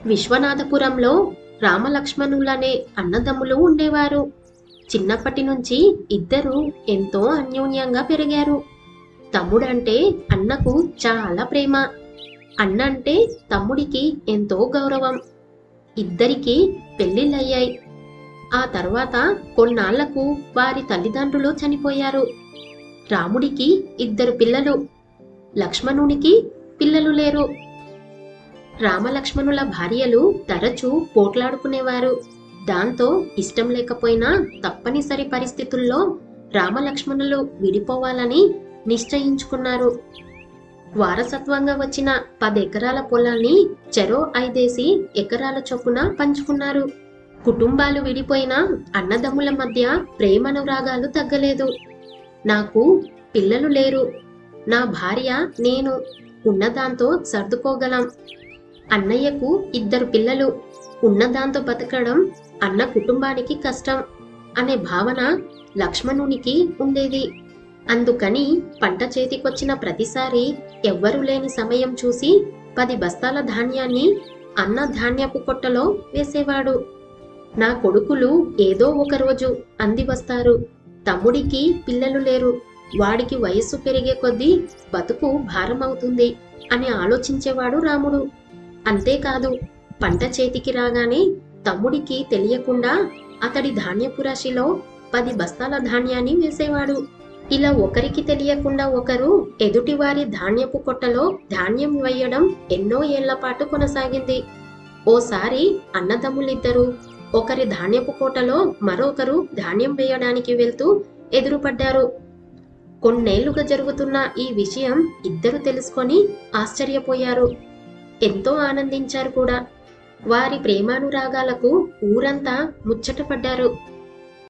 విశ్వనాథపురంలో రామలక్ష్మణులనే అన్నదమ్ములు ఉండేవారు. చిన్నప్పటి నుంచి ఇద్దరు ఎంతో అన్యోన్యంగా పెరిగారు. తమ్ముడంటే అన్నకు చాలా ప్రేమ, అన్నంటే తమ్ముడికి ఎంతో గౌరవం. ఇద్దరికీ పెళ్లిళ్ళయ్యాయి. ఆ తర్వాత కొన్నాళ్లకు వారి తల్లిదండ్రులు చనిపోయారు. రాముడికి ఇద్దరు పిల్లలు, లక్ష్మణునికి పిల్లలు లేరు. రామలక్ష్మణుల భార్యలు తరచూ పోట్లాడుకునేవారు. దాంతో ఇష్టం లేకపోయినా తప్పనిసరి పరిస్థితుల్లో రామలక్ష్మణులు విడిపోవాలని నిశ్చయించుకున్నారు. వారసత్వంగా వచ్చిన 10 ఎకరాల పొలాన్ని చెరో 5 ఎకరాల చొప్పున పంచుకున్నారు. కుటుంబాలు విడిపోయినా అన్నదమ్ముల మధ్య ప్రేమనురాగాలు తగ్గలేదు. నాకు పిల్లలు లేరు, నా భార్య నేను ఉన్నదాంతో సర్దుకోగలం. అన్నయ్యకు ఇద్దరు పిల్లలు, ఉన్నదాంతో బతకడం అన్న కుటుంబానికి కష్టం అనే భావన లక్ష్మణునికి ఉండేది. అందుకని పంట చేతికొచ్చిన ప్రతిసారి ఎవ్వరూ లేని సమయం చూసి 10 బస్తాల ధాన్యాన్ని అన్న ధాన్యపు కొట్టలో వేసేవాడు. నా కొడుకులు ఏదో ఒక రోజు అంది వస్తారు. తమ్ముడికి పిల్లలు లేరు, వాడికి వయస్సు పెరిగే కొద్దీ బతుకు భారమవుతుంది అని ఆలోచించేవాడు రాముడు. అంతేకాదు, పంట చేతికి రాగానే తమ్ముడికి తెలియకుండా అతడి ధాన్యపు రాశిలో 10 బస్తాల ధాన్యాన్ని వేసేవాడు. ఇలా ఒకరికి తెలియకుండా ఒకరు ఎదుటివారి ధాన్యపు కొట్టలో ధాన్యం వేయడం ఎన్నో ఏళ్ల పాటు కొనసాగింది. ఓసారి అన్నదమ్ములిద్దరూ ఒకరి ధాన్యపు కోటలో మరొకరు ధాన్యం వేయడానికి వెళ్తూ ఎదురుపడ్డారు. కొన్నేళ్లుగా జరుగుతున్న ఈ విషయం ఇద్దరు తెలుసుకొని ఆశ్చర్యపోయారు, ఎంతో ఆనందించారు కూడా. వారి ప్రేమానురాగాలకు ఊరంతా ముచ్చటపడ్డారు.